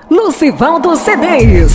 Lucivaldo CDs.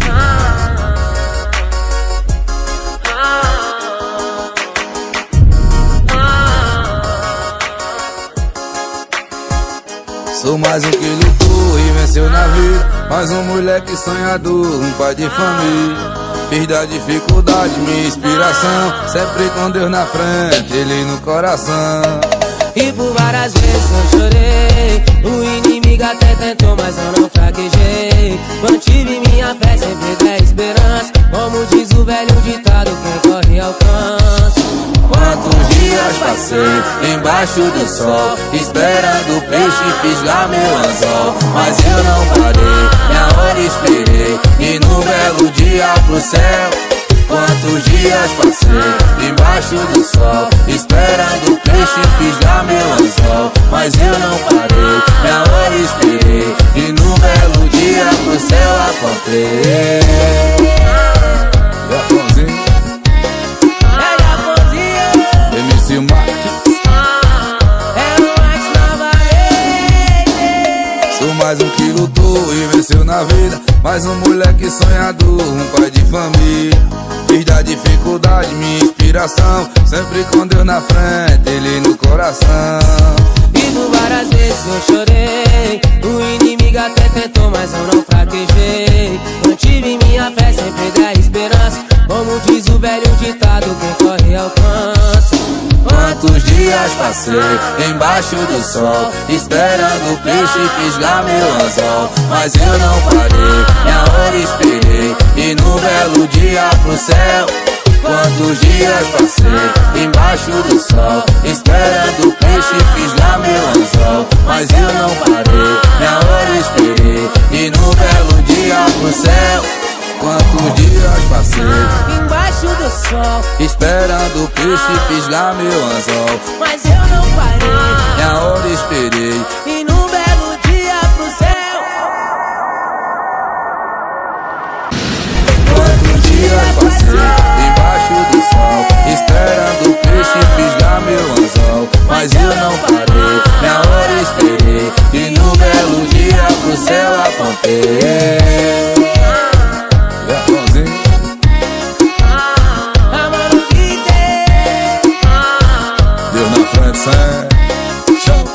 Sou mais um que lutou e venceu na vida, mais um moleque sonhador, um pai de família. Fiz da dificuldade minha inspiração, sempre com Deus na frente, Ele no coração. E por várias vezes eu chorei, o inimigo até tentou, mas eu não fraquejei. Mantive minha fé, sempre der esperança, como diz o velho ditado, quem corre alcança. Quantos dias passei embaixo do sol, esperando o peixe fisgar meu anzol, mas eu não parei, minha hora esperei, e no belo dia pro céu. Quantos dias passei embaixo do sol, esperando o peixe fisgar meu anzol, mas eu não parei, minha hora esperei, e no belo dia pro céu apontei. MC Marques, sou mais um que lutou e venceu na vida, mais um moleque sonhador, um pai de família. Fiz da dificuldade minha inspiração, sempre com Deus na frente, Ele no coração. E por várias vezes eu chorei, o inimigo até tentou, mas eu não fraquejei. Mantive minha fé, sempre der esperança, como diz o velho ditado, quem corre alcança. Quantos dias passei embaixo do sol, esperando o peixe fisgar meu anzol, mas eu não parei, minha hora esperei, e no belo dia pro céu. Quantos dias passei embaixo do sol, esperando o peixe fisgar meu anzol, mas eu não parei, minha hora esperei, e no belo dia pro céu. Quantos dias passei embaixo do sol, esperando o peixe fisgar meu anzol, mas eu não parei, minha hora esperei, e no belo dia pro céu. Quantos dias passei embaixo do sol, esperando o peixe fisgar meu anzol, mas eu não parei, minha hora esperei, e no belo dia pro céu apontei. Deus na frente, sem chão.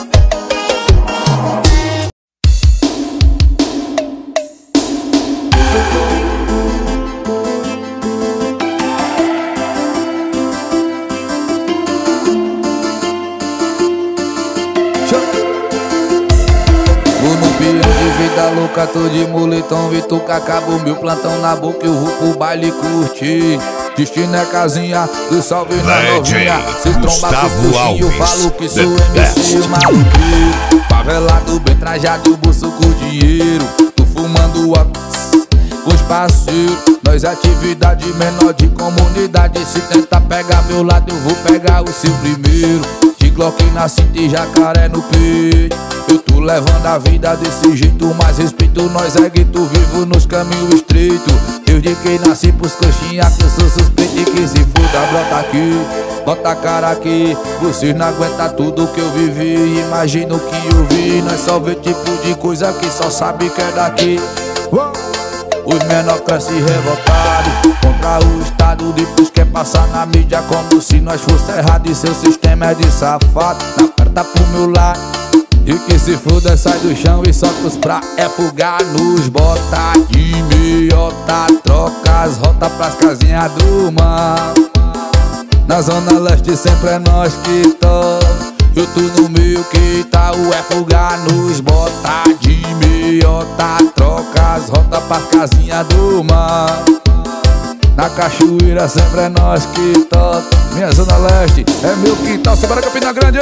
Vou no peão de vida louca, tô de moletom, Vituca, acabo meu plantão na boca, eu vou pro baile curtir. Destino é casinha do salve na novinha, se tromba com os coxinhos, eu falo que sou MC maluqueiro. Favelado, bem trajado, bolso com dinheiro, tô fumando com os parceiros. Nós atividade menor de comunidade, se tentar pegar meu lado eu vou pegar o seu primeiro. De Glock na cinta e jacaré no peito, eu tô levando a vida desse jeito, mas respeito nós é gueto vivo nos caminhos estreitos. Desde que nasci pros coxinha que eu sou suspeito, e que se foda brota aqui, bota a cara aqui. Vocês não aguentam tudo que eu vivi, imagina o que eu vi. Nós só vê tipo de coisa que só sabe que é daqui. Os menor crescem revoltados contra o Estado, depois quer passar na mídia como se nós fosse errado, e seu sistema é de safado, na perta pro meu lado. E que se foda, sai do chão e solta os pra fugar nos bota de meiota, troca as rotas pras casinhas do mal. Na zona leste sempre é nós que toca, eu tô no meio que tá o fugar nos bota de meiota, troca as rotas pras casinhas do mal. Na cachoeira sempre é nós que toca, minha zona leste é meu quintal, Sebara Campina Grande.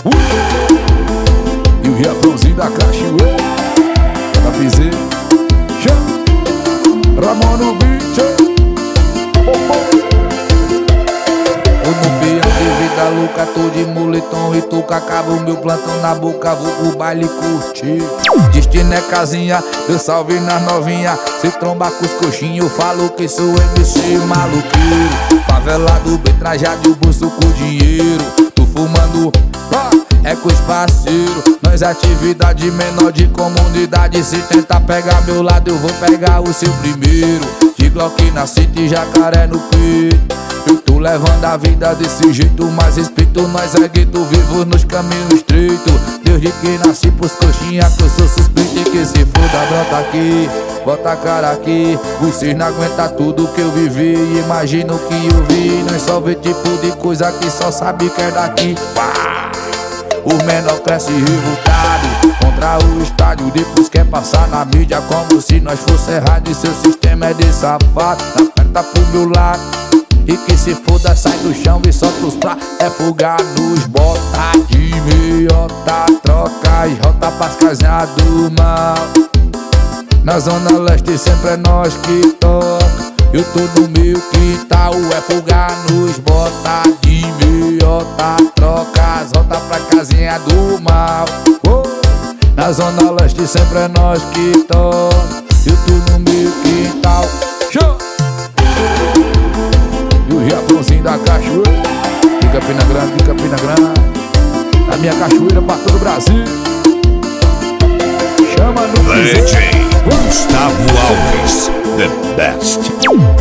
E o Riachãozinho da cachoeira, Capizê, Ramon no beat. Vou no peão de vida louca, tô de moletom e tô com acabo meu plantão na boca, vou pro baile curtir. Destino é casinha, eu salve nas novinha, se tromba com os coxinhos, eu falo que sou MC maluqueiro. Favelado, bem trajado, o bolso com dinheiro, tô fumando é com os parceiros. Nós é atividade menor de comunidade. Se tentar pegar meu lado, eu vou pegar o seu primeiro. De Glock na City, jacaré no peito. Eu tô levando a vida desse jeito, mas respeito. Nós é gueto, vivo nos caminhos estreitos. Desde que nasci pros coxinha que eu sou suspeito. E que se foda, brota aqui, bota a cara aqui. Vocês não aguentam tudo que eu vivi. Imagina o que eu vi. Nós só vê tipo de coisa que só sabe que é daqui. Pá! O menor cresce revoltado contra o estádio. Depois quer passar na mídia como se nós fosse errado. E seu sistema é de safado. Aperta pro meu lado e que se foda, sai do chão e solta os pratos. É fugar nos bota de meiota, troca e rota pras casinhas do mal. Na zona leste sempre é nós que toca. Eu tô no meu quintal, é fugar nos bota de meiota, troca as rotas pra casinha do mal. Na zona leste sempre é nós que toca. Eu tô no meu quintal. Show! E o Japãozinho da cachoeira de Campina Grande, de Campina Grande. A minha cachoeira pra todo o Brasil. Chama no DJ Gustavo Alves, the best.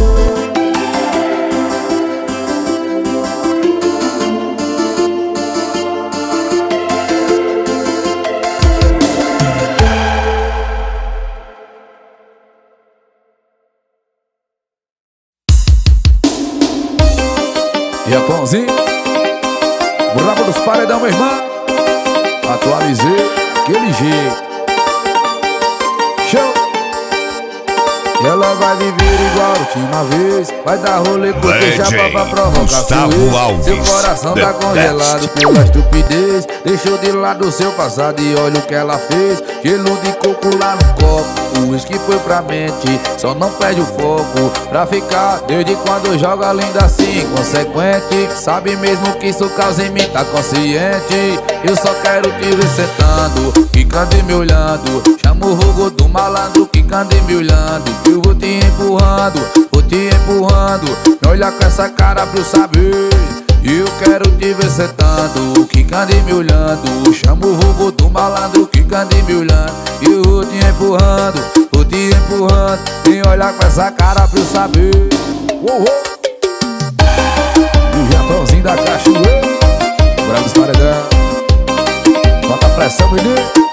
Japãozinho, brabo dos paredão, meu irmão. Atualizei aquele jeito. Show! E ela vai viver igual a última vez. Vai dar rolê com deixa pra provocar Gustavo Alves, seu coração tá congelado pela estupidez. Deixou de lado o seu passado e olha o que ela fez. Gelo de coco lá no copo, o uísque foi pra mente. Só não perde o foco pra ficar. Desde quando joga linda assim, inconsequente. Sabe mesmo que isso causa em mim, tá consciente. Eu só quero te ver sentando, quicando e me olhando. Chama o vulgo do malandro, quicando e me olhando. Eu vou te empurrando, vou te empurrando. Me olha com essa cara pra eu saber. Eu quero te ver sentando, quicando e me olhando. Chama o vulgo do malandro, quicando e me olhando. Eu vou te empurrando, vou te empurrando. Me olha com essa cara pra eu saber. O Japãozinho da cachoeira, bravo dos paredão. Bota a pressão, menino.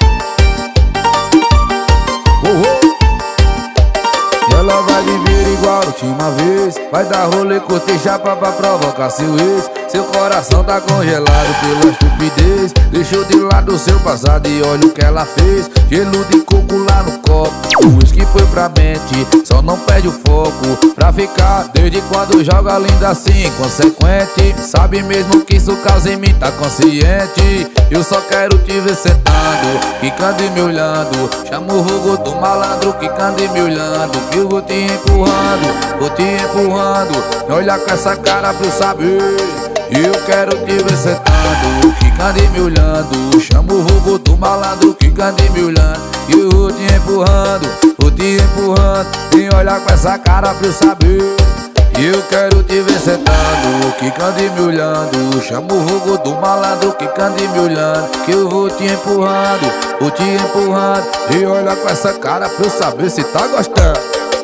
E ela vai viver igual a última vez. Vai dar rolê, cortei chapa pra provocar seu ex. Seu coração tá congelado pela estupidez. Deixou de lado o seu passado e olha o que ela fez. Gelo de coco lá no copo, o uísque foi pra mente. Só não perde o foco pra ficar. Desde quando joga linda assim, inconsequente. Sabe mesmo que isso causa em mim, tá consciente. Eu só quero te ver sentando, quicando e me olhando. Chama o vulgo do malandro, quicando e me olhando. Que eu vou te empurrando, vou te empurrando. Me olha com essa cara pra eu saber. Eu quero te ver sentando, quicando e me olhando. Chama o vulgo do malandro, quicando e me olhando. Que eu vou te empurrando, vou te empurrando. Me olha com essa cara pra eu saber. Eu quero te ver sentando, quicando e me olhando. Chama o vulgo do malandro, quicando e me olhando. Que eu vou te empurrando, vou te empurrando. E olha com essa cara pra eu saber se tá gostando.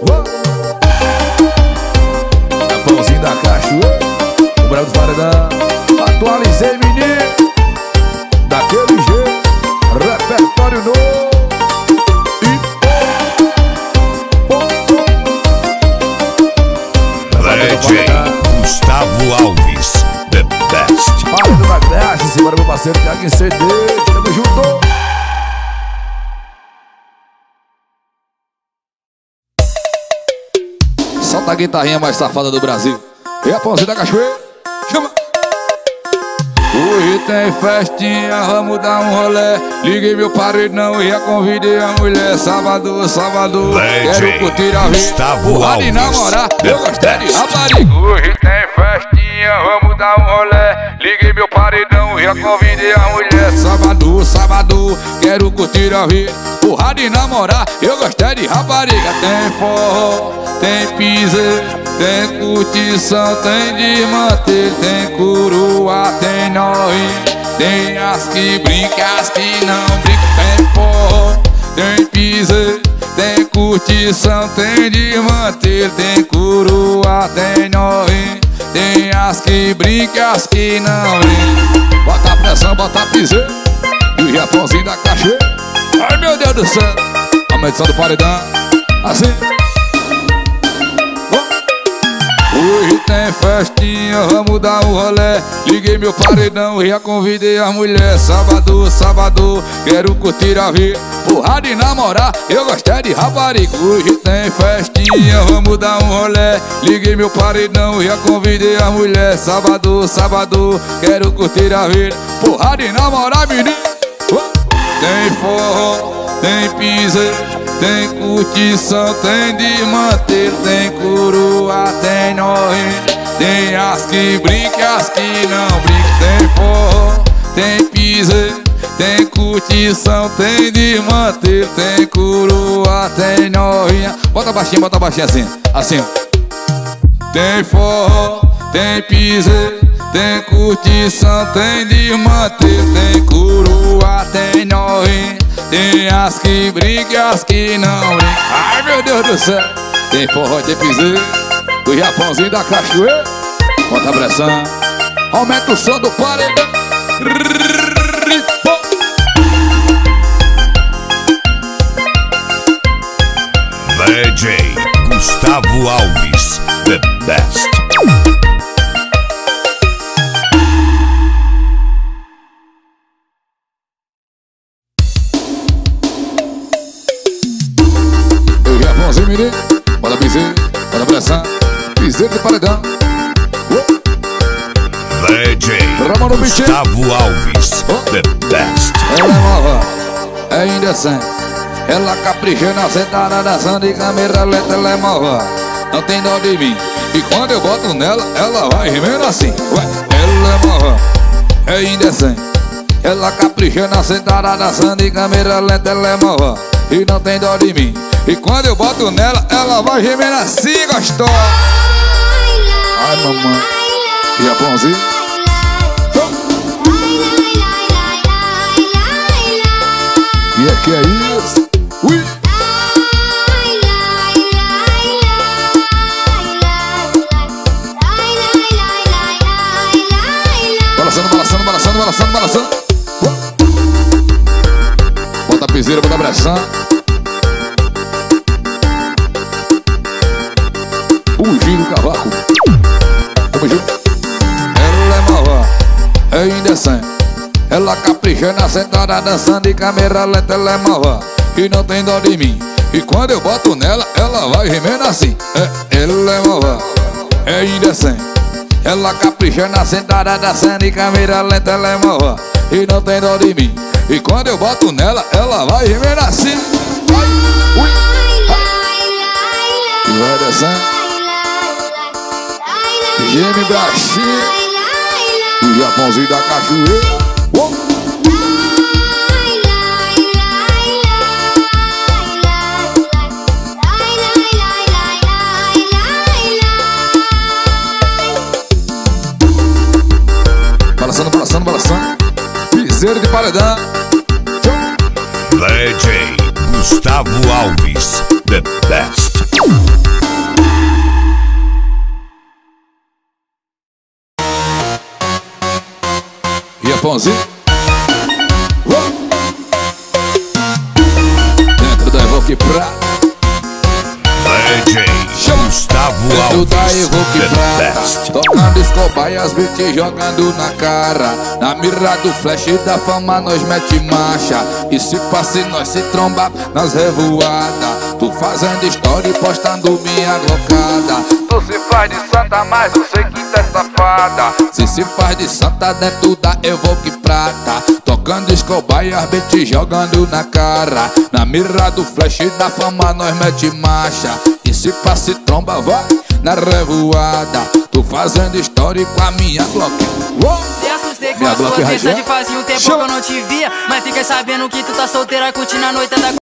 Japãozinho da cachoeira, o bravo dos paredão. Atualizei, menino, daquele jeito. Repertório novo. DJ Gustavo Alves, the best. Fala do Backlash, simbora meu parceiro Thiago em CD. Tamo junto. Solta a guitarrinha mais safada do Brasil. E a Pãozinho da Cachoeira, chama. Hoje tem festinha, vamos dar um rolé. Liguei meu paredão e já convidei a mulher. Sábado, sábado, quero curtir a vida. Porra de namorar, eu gostei de rapariga. Hoje tem festinha, vamos dar um rolé. Liguei meu paredão e já convidei a mulher. Sábado, sábado, quero curtir a vida. Porra de namorar, eu gostei de rapariga. Tem forró, tem piseiro, tem curtição, tem de manter, tem curuá, tem novinha, tem as que brincam, as que não brincam. Tem forró, tem piseiro, tem curtição, tem de manter, tem coroa, tem novinho, tem as que brincam, as que não brincam. Bota a pressão, bota a piseiro e o Japãozinho da cachoeira. Ai meu Deus do céu, a medição do paredão, assim. Hoje tem festinha, vamos dar um rolé. Liguei meu paredão, já convidei as mulheres. Sábado, sábado, quero curtir a vida, porrada e namorar, eu gostei de rapariga. Hoje tem festinha, vamos dar um rolé. Liguei meu paredão, já convidei as mulheres. Sábado, sábado, quero curtir a vida, porrada e namorar, menino. Tem forró, tem piseiro, tem curtição, tem de manter, tem coroa, tem novinho, tem as que brincam, as que não brincam. Tem forró, tem piseiro, tem curtição, tem de manter, tem coroa, tem novinha. Bota baixinho assim, assim ó. Tem forró, tem piseiro, tem curtição, tem de manter, tem coroa, tem novinha, tem as que brincam, as que não brincam. Ai meu Deus do céu, tem forró, tem piseiro, do Japãozinho da cachoeira. Bota a pressão, aumenta o som do paredão. DJ Gustavo Alves, the best. Japãozinho, menino, bota piseiro, bota pressão, piseiro de paredão. DJ Gustavo Alves, the best. Ela é nova, é indecente, ela caprichando, sentada dançando de câmera lenta. Ela é nova, não tem dó de mim, e quando eu boto nela, ela vai gemendo assim. Ué, ela é nova, é indecente, ela caprichando, sentada dançando de câmera lenta. Ela é nova e não tem dó de mim, e quando eu boto nela, ela vai gemendo assim, gostosa. Ai mamãe, Japãozinho. E aqui é isso. Ui. Balançando, balançando, balançando, balançando, balançando. Bota a piseira, bota a pressão. Bugir do cavaco. Tamo junto. Ela é nova, é indecente, ela caprichando, sentada dançando de câmera lenta. Ela é nova e não tem dó de mim, e quando eu boto nela, ela vai gemendo assim. Ela é nova, é indecente, ela caprichando, sentada dançando de câmera lenta. Ela é nova e não tem dó de mim, e quando eu boto nela, ela vai gemendo assim. Ai, ui, ai. E vai descendo, geme baixinho, o Japãozinho da cachoeira. Balançando, balançando, balançando, piseiro de paredão. DJ Gustavo Alves, the best. Japãozinho, dentro da Evoque Prata. DJ Gustavo Dentro da Alves, Evoque the Prata, best. tocando escobar e as beats jogando na cara. Na mira do flash da fama nós mete marcha, e se passe nós se tromba nas revoadas. Tu fazendo história e postando minha glocada. Tu se faz de santa, mas eu sei que tu é safada. Se faz de santa dentro da Evoque Prata, tocando escobar e as beats jogando na cara. Na mira do flash da fama nós mete marcha, e se passe tromba vai na revoada. Tu fazendo história com a minha Glock. Se assustei com a sua vista de fazia um tempo que eu não te via, mas fiquei sabendo que tu tá solteira curtindo a noite da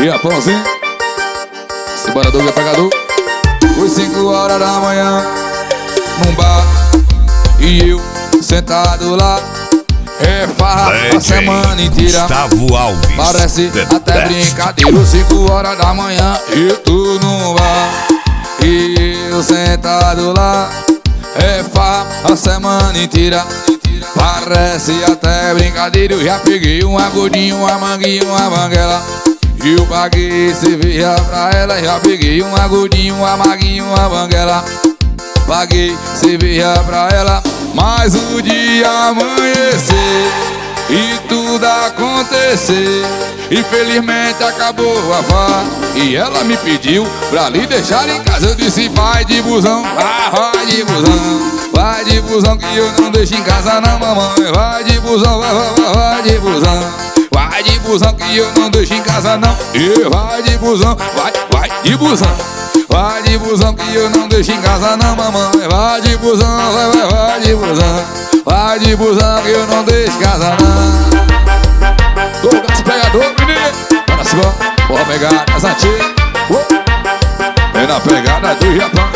E a pãozinho. Simbora, Douglas Pegador. Foi 5 horas da manhã num bar e eu sentado lá. É farra a semana inteira. Gustavo Alves. Parece até brincadeira. 5 horas da manhã e tu num bar e eu sentado lá. É farra a semana inteira. Parece até brincadeira. Eu já peguei um agudinho, uma manguinha, uma banguela. Eu paguei cerveja pra ela. Já peguei um agudinho, uma manguinha, uma banguela. Paguei cerveja pra ela. Mas o dia amanhecer e tudo acontecer. Infelizmente acabou a farra e ela me pediu pra lhe deixar em casa. Eu disse vai de busão, vai de busão. Vai de busão que eu não deixo em casa não, mamãe. Vai de busão, vai de busão. Vai de busão que eu não deixo em casa não. E vai de busão, vai de busão. Vai de busão que eu não deixo em casa não, mamãe. Vai de busão, vai de busão. Vai de busão que eu não deixo em casa não. Douglas Pegador, menino. Para cima, bora pegar as antigas. Vem na pegada do Japão.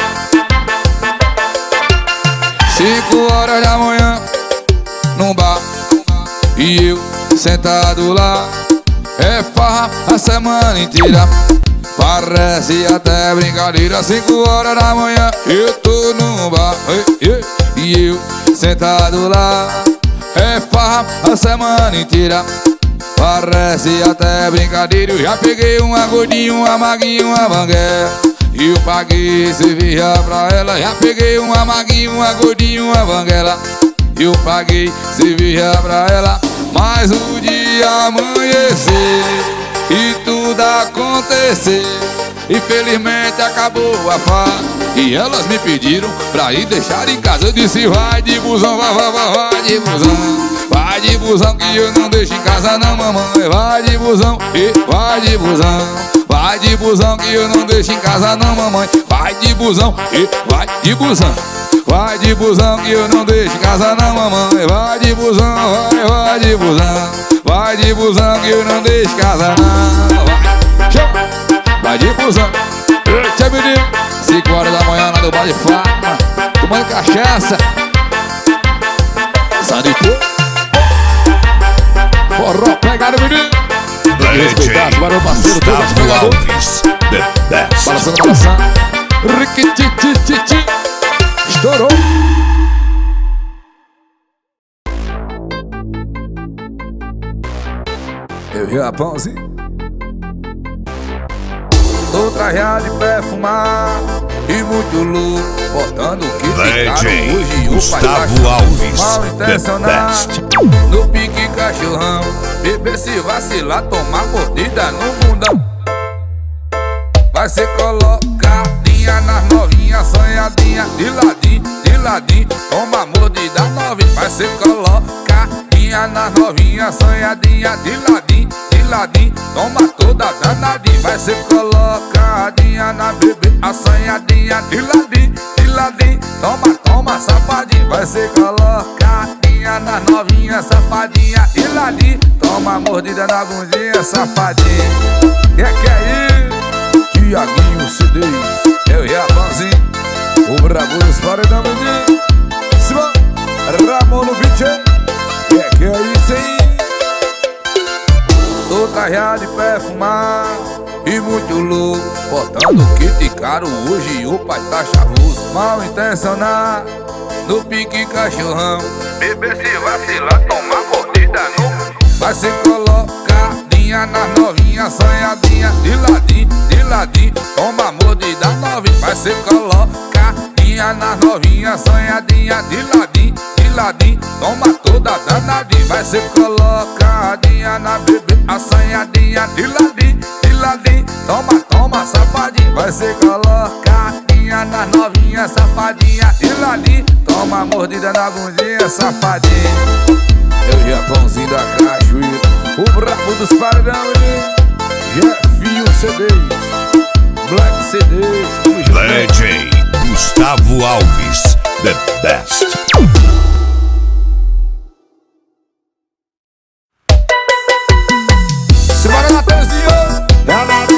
5 horas da manhã num bar e eu sentado lá. É farra a semana inteira. Parece até brincadeira. 5 horas da manhã eu tô num bar e eu sentado lá. É farra a semana inteira. Parece até brincadeira. Eu já peguei um agudinho, uma maguinha, uma banguela. E eu paguei cerveja pra ela. Já peguei uma maguinha, um agudinho, uma banguela. Eu paguei cerveja pra ela. Mas o dia amanhecer e tudo acontecer. Infelizmente acabou a farra e elas me pediram pra ir deixar em casa. Eu disse vai de busão, vai de busão. Vai de busão que eu não deixo em casa não, mamãe. Vai de busão e vai de busão. Vai de busão que eu não deixo em casa não, mamãe. Vai de busão e vai de busão. Vai de busão que eu não deixo em casa não, mamãe. Vai de busão, vai de busão. Vai de busão que eu não deixo em casa não. Vai de busão. Tchau, menino. 5 horas da manhã lá do bar de Fátima, tomando cachaça. Sanito. Forró pegado, menino. Tem que respeitar, esse barulho parceiro, Gustavo Alves, the best. Balançando, balançando. Riquititititi. Estourou. Eu vi a pãozinho. Tô trajado de perfumar e muito louco, botando o que ficaram hoje. Gustavo Alves, mal the intencionado, best. no pique cachorrão. Bebê se vacilar, tomar mordida no bundão. Vai ser colocadinha nas novinhas, sonhadinha de ladinho, toma mordida novinha. Vai ser colocadinha nas novinhas, sonhadinha de ladinho, toma toda danadinha. Vai ser colocadinha na bebê, assanhadinha de ladinho, toma safadinha. Vai ser colocadinha nas novinhas, safadinha de ladinho, toma mordida na bundinha, safadinha. Que é isso? Tiaguinho CDs, eu e a Pãozinho, o brabo dos paredão, menino. Simão, Ramon no beat, que é isso aí? Tô trajado de perfumar e muito louco, botando kit caro hoje. O pai tá chavoso, mal intencionado, no pique cachorrão. Bebê se vacilar, tomar mordida no. Vai ser colocadinha nas novinhas, sonhadinha de ladinho, toma mordida novinha. Vai ser colocadinha nas novinhas, sonhadinha de ladinho, toma toda danadinha. Vai ser colocadinha na bebê, assanhadinha de ladinho, toma safadinha. Vai ser colocadinha nas novinhas, safadinha de ladinho, toma mordida na bundinha, safadinha. Eu e a Pãozinho da Cachoeira, o brabo dos paredão, Jefinho CDs, Black CDs, DJ Gustavo Alves, the best. Simbora, Natanzinho!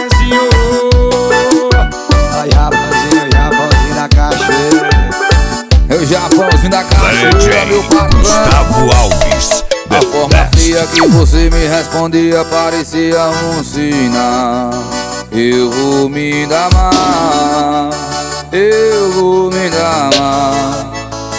Gustavo Alves, A forma fria que você me respondia parecia um sinal. Eu vou me dar mal, eu vou me dar mal.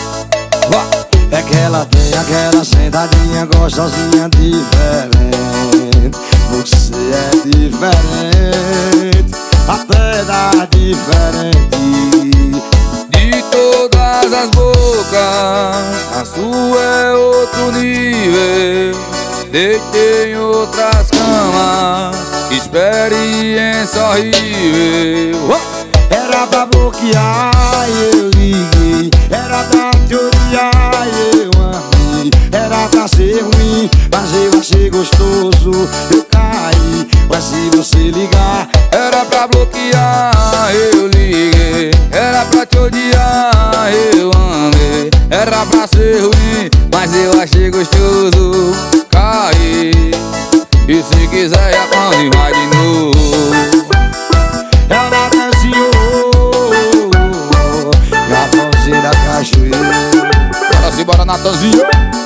É que ela tem aquela sentadinha gostosinha diferente. Você é diferente, até dá diferente. De todas as bocas, a sua é outro nível. Deitei em outras camas, experiência horrível. Era pra bloquear, eu liguei. Era pra te odiar, eu amei. Era pra ser ruim, mas eu achei gostoso. Eu caí, mas se você ligar, Era pra bloquear, eu liguei. Era pra te odiar, eu amei. Era pra ser ruim, mas eu achei gostoso. Caí, e se quiser já pode vai de novo. ela dançou Japãozinho da cachoeira. Bora se bora, Natanzinho.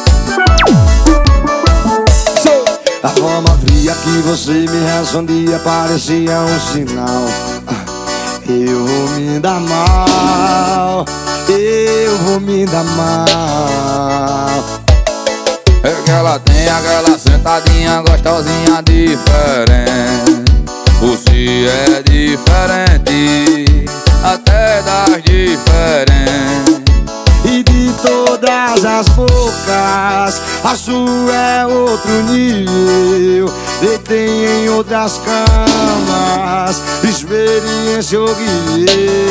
A forma fria que você me respondia parecia um sinal. Eu vou me dar mal, eu vou me dar mal. É que ela tem aquela sentadinha gostosinha diferente. Você é diferente, até das diferentes. E de todas as bocas, a sua é outro nível. Deitei em outras camas, experiência horrível.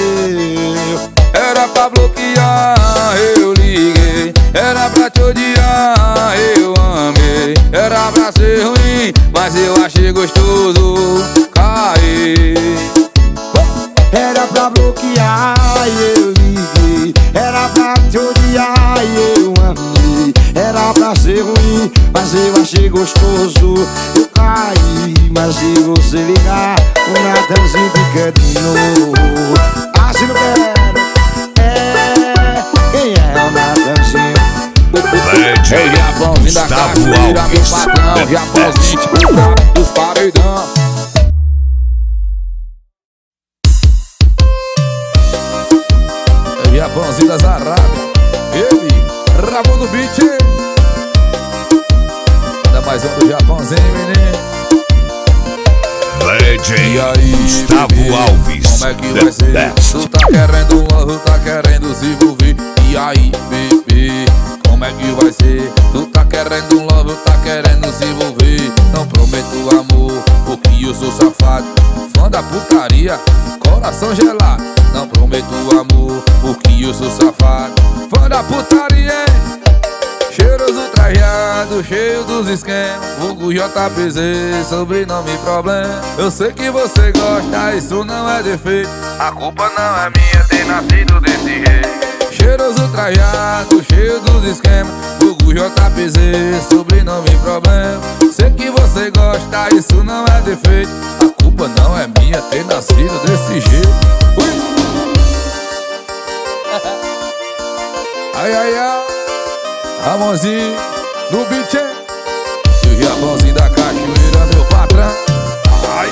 Era pra bloquear, eu liguei. Era pra te odiar, eu amei. Era pra ser ruim, mas eu achei gostoso. Caí. Era pra bloquear, eu liguei. Era pra te odiar, eu amei. Era pra ser ruim, mas eu achei gostoso. Eu caí, mas se você ligar, o Natanzinho fica de novo. Ah, se não quero, quem é o Natanzinho? É o Japãozinho da cachoeira, meu patrão. Japãozinho tipo dos paredão. É o Japãozinho das Arábias. Ele, Ramon do beat. Ainda mais um do Japãozinho, menino. DJ E aí, Gustavo bebê, Alves, como é que vai ser? The Best. Tu tá querendo um love, tá querendo se envolver. E aí, bebê, como é que vai ser? Tu tá querendo um love, tá querendo se envolver. Não prometo amor, porque eu sou safado. Fã da putaria, coração gelado. Não prometo amor, porque eu sou safado. Fã da putaria, hein? Cheiroso trajado, cheio dos esquemas. Vulgo JPZ, sobrenome problema. Eu sei que você gosta, isso não é defeito. A culpa não é minha ter nascido desse jeito. Cheiroso trajado, cheio dos esquemas. Vulgo JPZ, sobrenome problema. Sei que você gosta, isso não é defeito. A culpa não é minha ter nascido desse jeito. Ui. Ai, ai, ai. Ramonzinho no beat, hein? E o Japãozinho da cachoeira, meu patrão. Ai.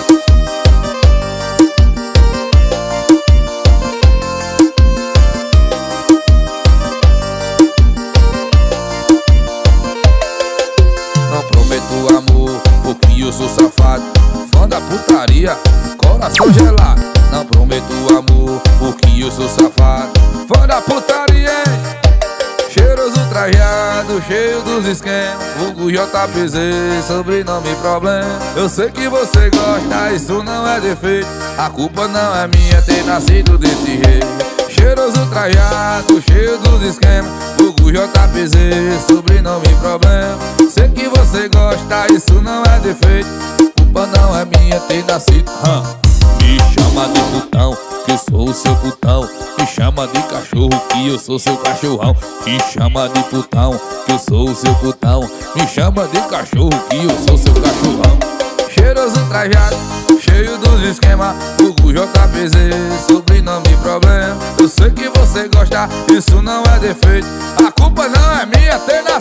Não prometo amor, porque eu sou safado. Fã da putaria, coração gelado. Não prometo amor, porque eu sou safado. Fã da putaria, hein? Cheiroso trajado, cheio dos esquemas. Vulgo JPZ, sobrenome problema. Eu sei que você gosta, isso não é defeito. A culpa não é minha ter nascido desse jeito. Cheiroso trajado, cheio dos esquemas. Vulgo JPZ, sobrenome problema. Sei que você gosta, isso não é defeito. A culpa não é minha ter nascido. Me chama de putão, que eu sou o seu putão. Me chama de cachorro, que eu sou seu cachorrão. Me chama de putão, que eu sou o seu putão. Me chama de cachorro, que eu sou seu cachorrão. Cheiroso trajado, cheio dos esquemas. Vulgo JPZ, sobrenome problema. Eu sei que você gosta, isso não é defeito. A culpa não é minha ter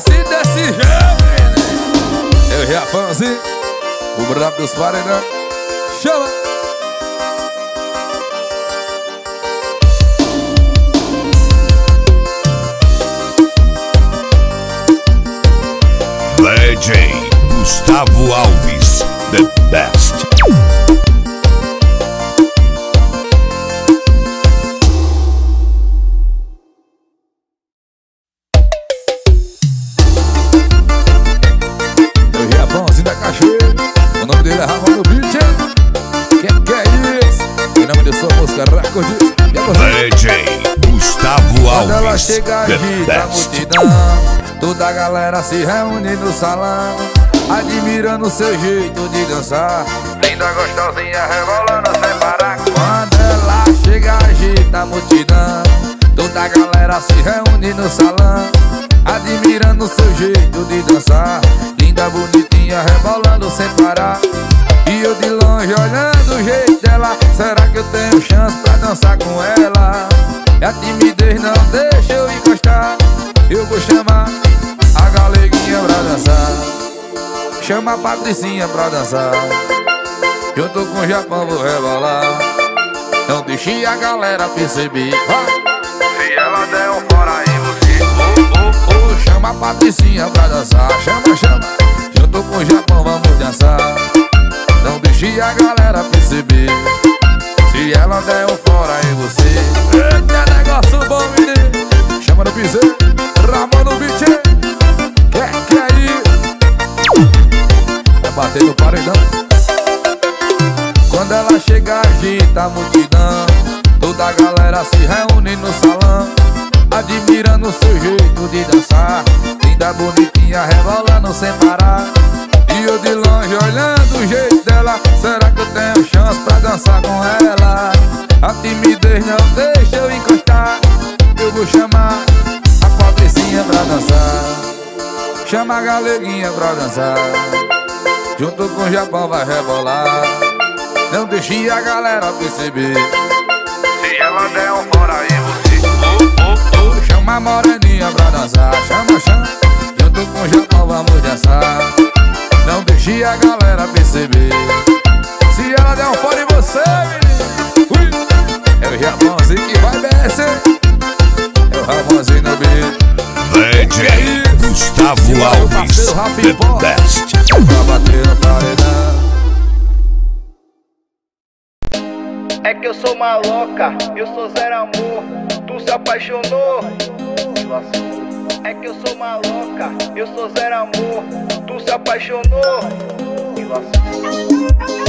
brabo dos paredão. Chama! DJ Gustavo Alves, the best. Meu Japãozinho da Cachoeira, o nome dele é Ramon no Beat. Que é isso? Em nome de sua música Recordes. DJ Gustavo Alves, quando ela chega, the agita a best. multidão. Toda a galera se reúne no salão, admirando seu jeito de dançar. Linda, gostosinha, rebolando sem parar. Quando ela chega, agita a multidão. Toda a galera se reúne no salão, admirando seu jeito de dançar. Linda, bonitinha, rebolando sem parar. E eu de longe olhando o jeito dela. Será que eu tenho chance pra dançar com ela? E a timidez não deixa eu encostar. Eu vou chamar a galeguinha pra dançar. Chama a Patricinha pra dançar. Junto com o Japão vou rebolar. Não deixe a galera perceber. Se ela der um fora em você, chama a Patricinha pra dançar. Chama, chama. Junto com o Japão vamos dançar. Não deixe a galera perceber. Se ela der um fora em você. Eita, negócio bom, menino. Chama no piseiro, Ramon no beat. Que aí? Vai bater no paredão. Quando ela chega, agita a multidão. Toda a galera se reúne no salão, admirando seu jeito de dançar. Linda, bonitinha, rebolando sem parar. E eu de longe olhando o jeito dela. Será que eu tenho chance pra dançar com ela? A timidez não deixa eu encostar. Eu vou chamar a Patricinha pra dançar. Chama a galeguinha pra dançar. Junto com o Japão vai rebolar. Não deixe a galera perceber. Se ela der um fora em você, chama a moreninha pra dançar. Chama, chama. Junto com o Japão vamos dançar. Não deixe a galera perceber. Se ela der um fora em você, menino, é o Japãozinho que vai descer. É o Ramonzinho no beat. DJ Gustavo Alves, the best. Pra bater no paredão. É que eu sou maloca, eu sou zero amor. Tu se apaixonou, se lascou. É que eu sou maloca, eu sou zero amor. Tu se apaixonou, se lascou.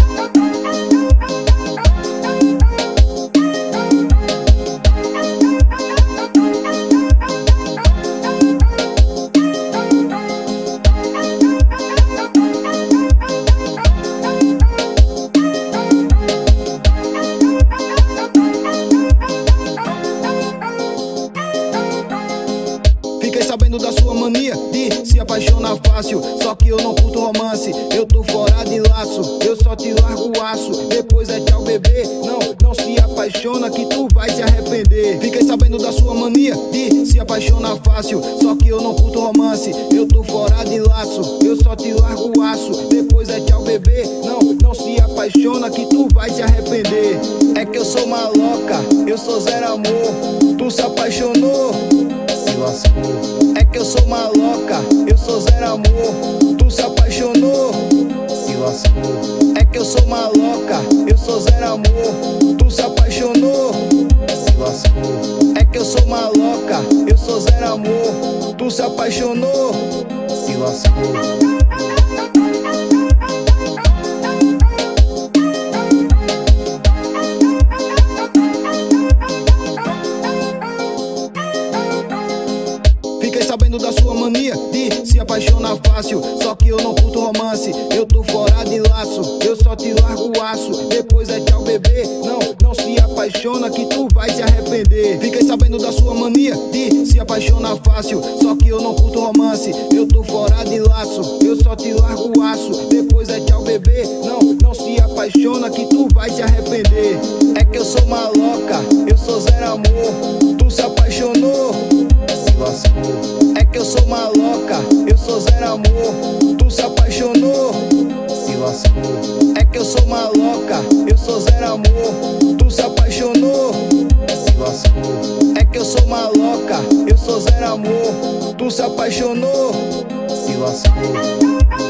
Sabendo da sua mania de se apaixonar fácil. Só que eu não curto romance, eu tô fora de laço. Eu só te largo o aço, depois é tchau bebê. Não se apaixona que tu vai se arrepender. Fiquei sabendo da sua mania de se apaixonar fácil. Só que eu não curto romance, eu tô fora de laço. Eu só te largo o aço, depois é tchau bebê. Não se apaixona que tu vai se arrepender. É que eu sou maloca, eu sou zero amor. Tu se apaixonou, se lascou. É que eu sou maloca, eu sou zero amor. Tu se apaixonou, se lascou. É que eu sou maloca, eu sou zero amor. Tu se apaixonou, se lascou. É que eu sou maloca, eu sou zero amor. Tu se apaixonou, se lascou. Sabendo da sua mania de se apaixonar fácil. Só que eu não curto romance, eu tô fora de laço. Eu só te largo o aço, depois é tchau bebê. Não se apaixona que tu vai se arrepender. Fiquei sabendo da sua mania de se apaixonar fácil. Só que eu não curto romance, eu tô fora de laço. Eu só te largo o aço, depois é tchau bebê. Não se apaixona que tu vai se arrepender. É que eu sou maloca, eu sou zero amor. Tu se apaixonou, se lascou. É que eu sou maloca, eu sou zero amor. Tu se apaixonou, se É que eu sou maloca, eu sou zero amor. Tu se apaixonou, se lascou. É que eu sou maloca, eu sou zero amor. Tu se apaixonou, se lascou.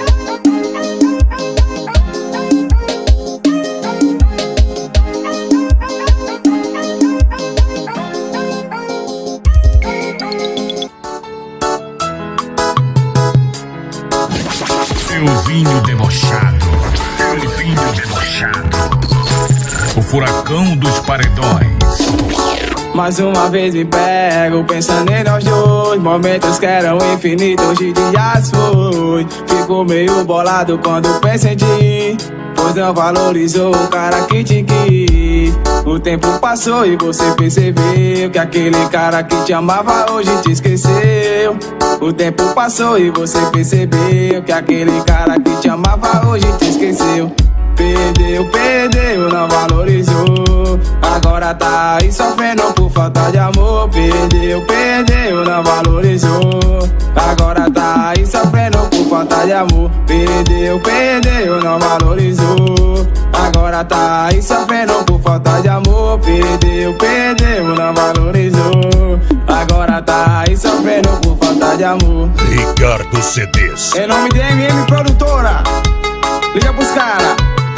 Vinho debochado, vinho debochado, o furacão dos paredões. Mais uma vez me pego, pensando em nós dois. Momentos que eram infinitos, hoje dias foi. Fico meio bolado quando penso em ti, pois não valorizou o cara que te quis. O tempo passou e você percebeu que aquele cara que te amava hoje te esqueceu. O tempo passou e você percebeu que aquele cara que te amava hoje te esqueceu. Perdeu, perdeu, não valorizou. Agora tá aí sofrendo por falta de amor. Perdeu, perdeu, não valorizou. Agora tá aí sofrendo por falta de amor. Perdeu, perdeu, não valorizou. Agora tá aí sofrendo por falta de amor. Perdeu, perdeu, não valorizou. Agora tá aí sofrendo por falta de amor. Ricardo CDs. Em nome de MM Produtora, liga pros caras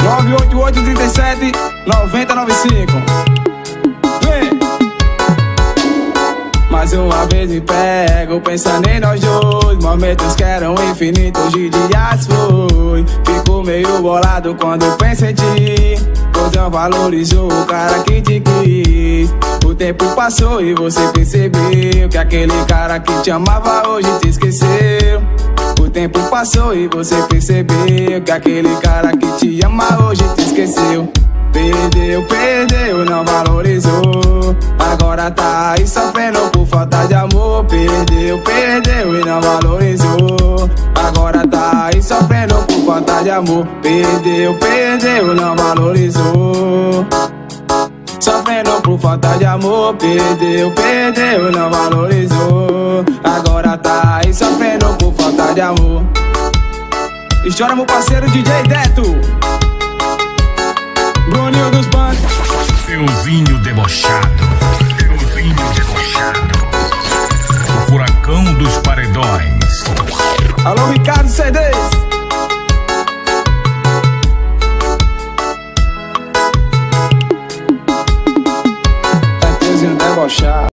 988-37-9095. Vem! Mais uma vez me pego, pensando em nós dois. Momentos que eram infinitos, hoje dias foi. Fico meio bolado quando penso em ti, pois não valorizou o cara que te quis. O tempo passou e você percebeu que aquele cara que te amava hoje te esqueceu. O tempo passou e você percebeu que aquele cara que te ama hoje te esqueceu. Perdeu, perdeu, não valorizou. Agora tá aí sofrendo por falta de amor. Perdeu, perdeu e não valorizou. Agora tá aí sofrendo por falta de amor. Perdeu, perdeu, não valorizou. Sofrendo por falta de amor. Perdeu, perdeu, não valorizou. Agora tá aí sofrendo por falta de amor. Estoura meu parceiro DJ Deto, Bruninho dos Bandos. Meu vinho debochado, meu vinho debochado, o furacão dos paredões. Alô Ricardo CDs. Tá debochado.